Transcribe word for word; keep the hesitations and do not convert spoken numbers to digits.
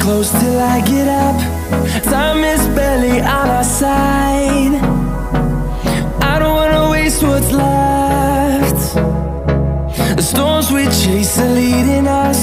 close till I get up. Time is barely on our side. I don't wanna waste what's left. The storms we chase are leading us.